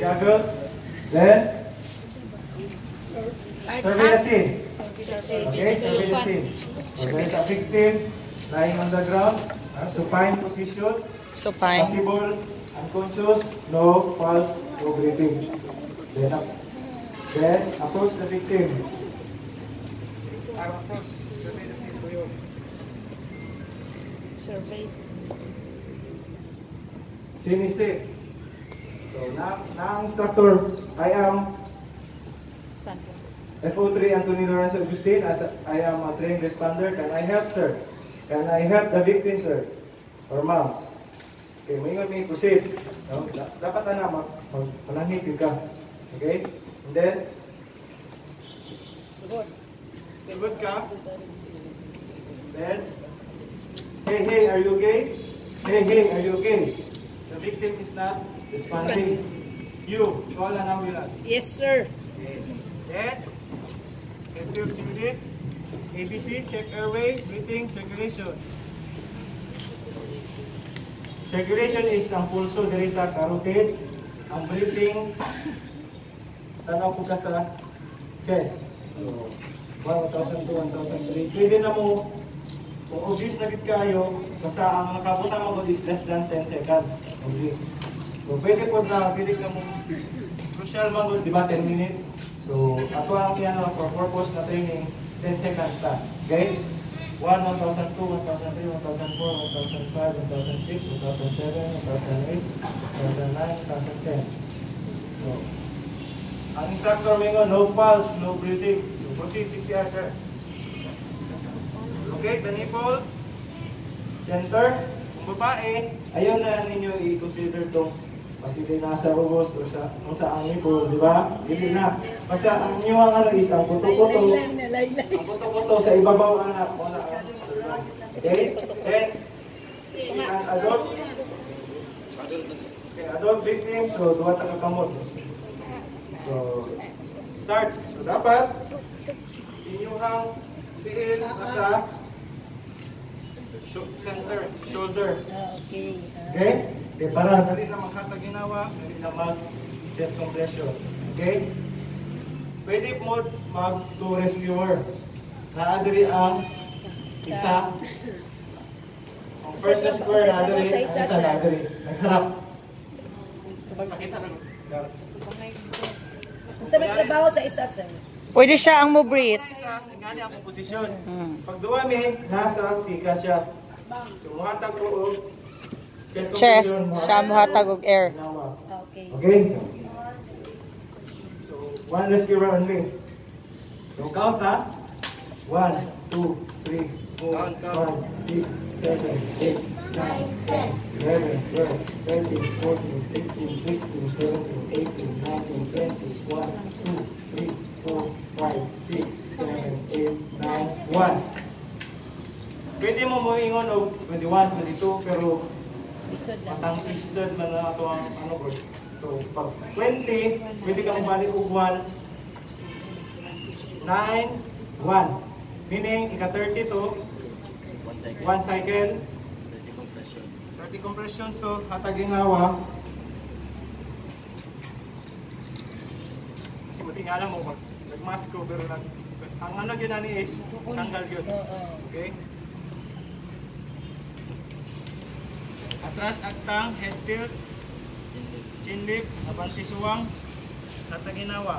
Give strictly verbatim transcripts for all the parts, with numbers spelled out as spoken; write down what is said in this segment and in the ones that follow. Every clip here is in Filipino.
goggles. Then, survey the scene. Okay, survey the scene. So there's a victim lying on the ground, uh, supine position, Supine. possible, unconscious, no pulse, no breathing. Then, then approach the victim. Approach, survey the scene for you. Survey. Scene is safe. So now, now instructor, I am F O three Anthony Lawrence Agustin. As a, I am a trained responder. Can I help, sir? Can I help the victim, sir? Or ma'am? Okay, maingon may proceed. No? Dapat na mag manahig ka. Okay? And then, good ka. Then, hey, hey, are you okay? Hey, hey, are you okay? The victim is not responding. You, call an ambulance. Yes, sir. Okay. Then, enter stimulate. A B C, check airways, breathing, circulation. Circulation is ang pulso diri sa carotid. Ang breathing, tanaw po ka sa chest. So, one thousand two, one thousand three. Pwede na mo, kung obvious na gid kayo, basta ang nakabutan mo is less than ten seconds. Okay. So, pwede po na, pwede ka mo, crucial man di ba, ten minutes? So, ato ang yan for purpose na training, ten seconds ta. Okay? one, one thousand two, one thousand three, one thousand four, one thousand five, one thousand six, one thousand seven, one thousand eight, one thousand nine, one thousand ten. So, ang instructor may nga, no pulse, no breathing. So, proceed, C P R, sir. Okay, the nipple, center. Kung babae, ayaw na ninyo i-consider itong kasi nasa ubos o sa, kung sa ang nipple, di ba? Hindi na. Basta ang inyo ang ano is, ang puto-puto, ang puto-puto sa ibabaw anak mo na. Okay? Then, is an adult. Okay, adult victim, so duwa ta ka kamot. So, start. So, dapat, inyuhang tiil sa center, shoulder. Okay. Okay? Okay, para dali na maghatag ginawa, dali na mag-chest compression. Okay? Pwede mo mag-to rescuer. Naadiri ang isa. Ang first rescuer naadiri, ang isa naadiri. Nagharap. Sa may trabaho sa isa, sir. Pwede siya ang mo breathe. Isa, nga niya ang posisyon. Hmm. Pag duwami, nasa tika siya. So, muhatag ko o chest Chest, compression, siya muhatag og air. ginawa. Okay. Okay? So, one rescuer only. So, count ha. one, two, three, four, five, six, seven, eight, nine, ten, eleven, twelve, thirteen, fourteen, fifteen, sixteen, seventeen, eighteen, nineteen, twenty, one, two, three, four, five, six, seven, eight, nine, one. Pwede mo mo ingon o twenty-one, twenty-two, pero matang twisted man na ito ang ano ko. So, pag twenty, pwede kang balik og one, nine, one. Meaning, ika-thirty-two, one cycle, thirty compressions to, hatag ginawa. Kasi matingala mo, nag-mask ko, pero nag, ang ano yun na ni is, tanggal yun. Okay? Atras aktang, head tilt, chin lift, abanti suwang, hatag ginawa.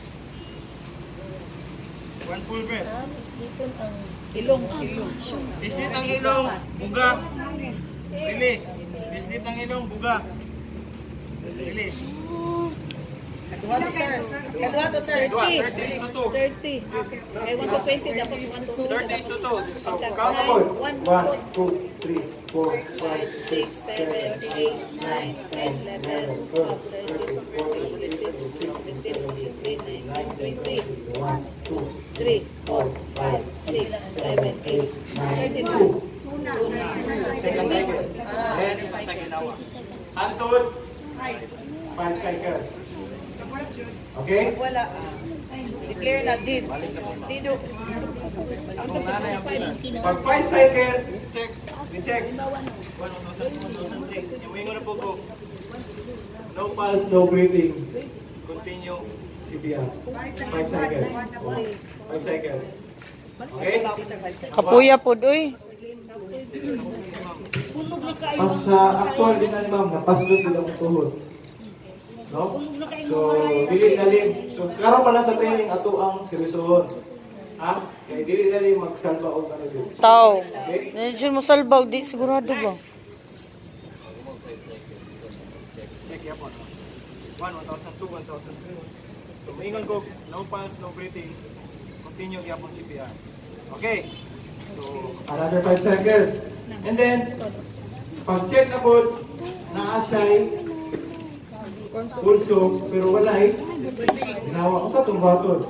One full breath. Ah, misliton ang Ilong. Ilong. Bislit ang ilong, buga. Release. Bislit ang ilong, buga. Release. Kaduha to, sir. Kaduha to, sir. thirty is to two. thirty. Ay, one to twenty. Dapat one to two. thirty is to two. So, count mo. one, two, three, four, five, six, seven, eight, nine, ten, eleven, twelve, thirteen, fourteen, fifteen, sixteen, seventeen, eighteen, nineteen, twenty, one, two, three, four, five, six, seven, eight, nine, two. Second cycle. Then, isang taginawa. Antod, five cycles. Okay? Wala. Declare na did. Dido. Pag five cycle, check. We check. one thousand, one thousand three. Yung mo na po po. No pulse, no breathing. Continue C P R. five seconds. five seconds. Okay? Kapuya pod uy. Pas sa actual din na ni ma'am, napaslot din ang tuhod. No? So, dili na rin. So, karon pala sa training, ato ang seryosohon. Ha? Kaya dili na rin magsalba o ano din. Tao. Nandiyan mo salbaw, di sigurado ba? Check yapon. one, one thousand two, one thousand three. So, maingon ko, no pulse, no breathing. Continue yapon C P R. Okay? So, another five seconds. And then, pag-check na po, na-assign, pulso, pero wala eh. Ginawa ko sa itong button.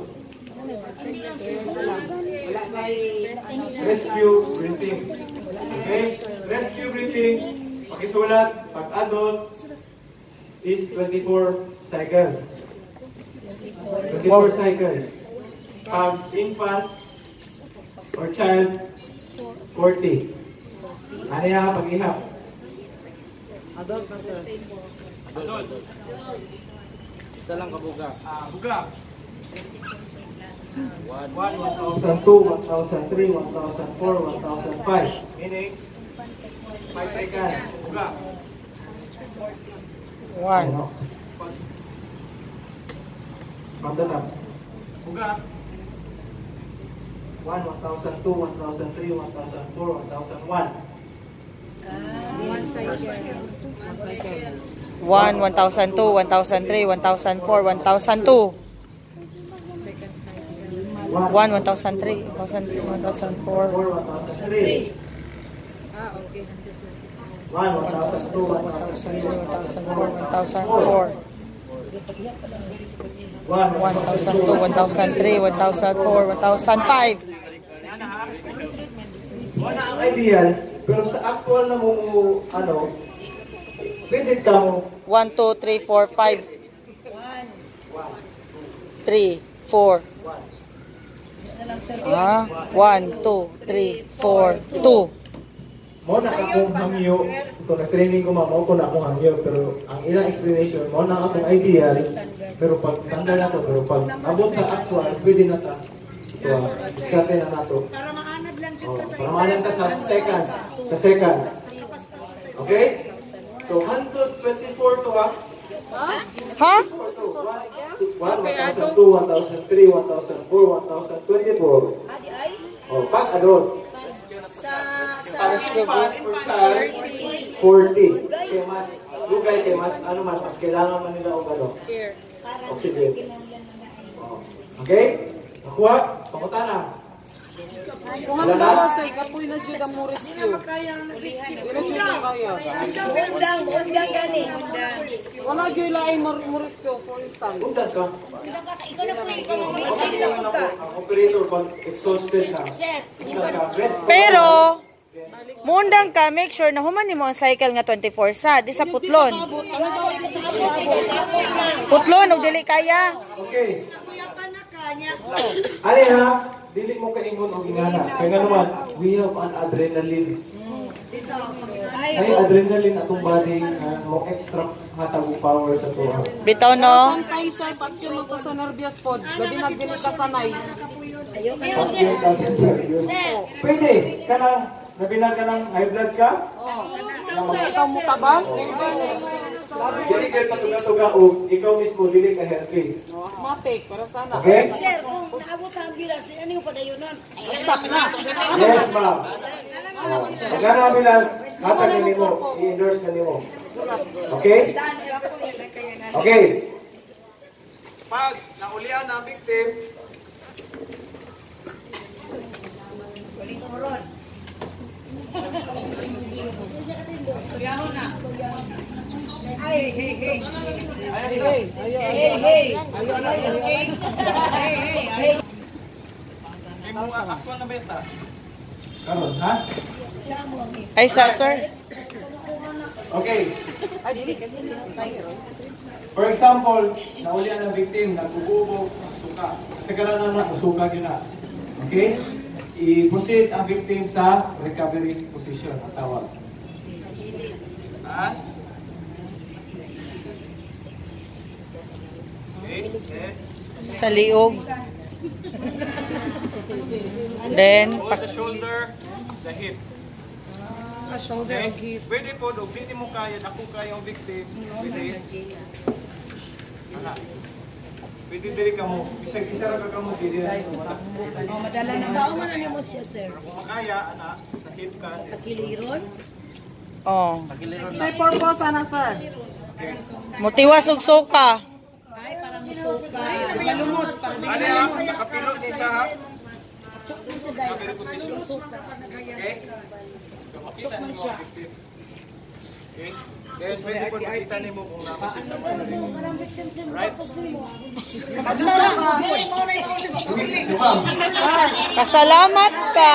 Rescue breathing. Okay? Rescue breathing, pakisulat, pag-adult, is twenty-four seconds. twenty-four seconds. Pag infant or child, forty. Ano yan pag-ihap? Adult na sir. Adult. Isa lang kabuga. Ah, buga. one, one thousand two, one thousand three, one thousand four, one thousand five. Meaning, five seconds. Buga. One. Pagdanap. Buga. one, one thousand two, one thousand three, one thousand four, one thousand one. One, one thousand two, one thousand three, one thousand four, one thousand two. One, one thousand three, one thousand three, one thousand four. one thousand three. one, one thousand two, one thousand three, one thousand four, one thousand four. one thousand two, one thousand three, one thousand four, one thousand five. Wala ang ideal, pero sa actual na mo, ano, pwede ka mo. one, two, three, four, five. three, four. Ah, one, two, three, four, two. Mo na akong hangyo, kung na-training ko mamo ko na akong hangyo, pero ang ilang explanation, mo na akong ideal, pero pag standard na to, pero pag abot sa actual, pwede na ta. Ito, diskarte na na to. Para maanad lang dito Oh, sa para malang ka sa second, sa second. Okay? So, one hundred twenty-four to ha? Ha? one, one thousand two, one thousand three, one thousand four, one thousand twenty-four. Adi ay Oh, pag adult. sa sa Infant or child, forty. Kaya mas, lugay kaya mas, ano man, mas kailangan man nila o ano. Oxygen. Oh. Okay? Nakuha? Pakuta na. Kung ano ba sa ikapoy na dyan ang mo rescue? Hindi na dyan ang kaya. undang undang gani undang. Wala dyan lain mo rescue, for instance. Undan ka. Ikaw na po ikaw na po Pag ikaw na ka. ang operator, pag exhausted ka, Sir, undan ka. Rest. Pero, mundang ka, make sure na human mo ang cycle nga twenty-four sa, di sa putlon. Putlon, og dili kaya. Okay. kuya pa na kanya. Ano ha? Dili mo kaingon o ginana. Kaya nga naman, we have an adrenaline. Ay, adrenaline atong body na mo extract hatag og power sa tuwa. Bitaw no? Saan tayo sa pagkyan mo sa nervyos pod? Gabi nagdili ka sanay. Pero sir, sir, Pwede, kanang nabilang ka ng high blood ka? So ikaw mo tabang? Dili kayo patuga-tuga o ikaw mismo dili ka healthy. Asthmatic, para sana. Okay? sir, kung naabot ang ambulance, ano yung padayonon? Stop na. Yes, ma'am. Oh. Pagkano ambulance, hatag ni mo, i-endorse ka nimo. Okay? Okay. Pag naulian ang victim, Moron. Ay, hey, hey. Hey, hey. Hey, hey. Hey, ay mo ang actual na benta. Karon, ha? Ay sa sir. Okay. For example, naulian ang victim, nagbububo, suka. Kasi karon na suka yun na. Okay? I-proceed ang victim sa recovery position, ang tawag. Taas. Okay? Sa liog. Then, Hold the shoulder, the hip. Ah, shoulder Okay? and hip. Pwede po, do, hindi mo kaya, ako kaya ang victim. Pwede. Ana. Pwede diri ka mo. Bisag isa ra ka mo, pwede na. Oh, madala na sa man ano mo siya, sir. Kung makaya, ana, sa hip ka. Kiliron. oh. Say purpose, ana, sir. Mutiwas og suka. Ay, para musuka. Malumos, para di Ano ha? Nakapilo din siya ha? Nakapilo position. Okay? So makita niyo mo ang victim. Okay? Then pwede po makita niyo mo kung napa siya sa right? Pasalamat ka.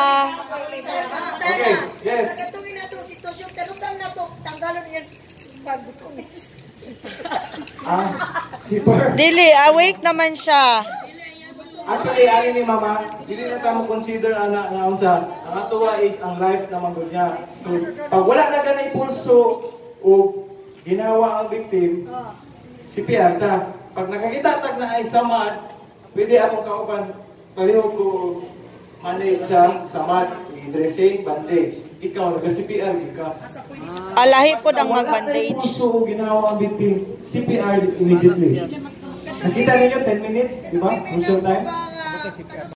Okay, yes. Katungin na to sitwasyon pero saan na to tanggalan is pagbutumis. Ah, si Per. Dili, awake naman siya. Actually, ano ni Mama, hindi na sa mo consider ana na unsa. Ang atuwa is ang life sa manggod niya. So, pag wala na ganay pulso o ginawa ang victim, si Pierre ta. Pag nakakita tag na ay samad, pwede akong kauban palihog ko manage sa samad, dressing, bandage. Ikaw, nag-C P R, ikaw. Alahi po ang Wala na mag-bandage. yung pulso o ginawa ang victim, C P R immediately. Nakita ninyo, ten minutes, di ba? Crucial time.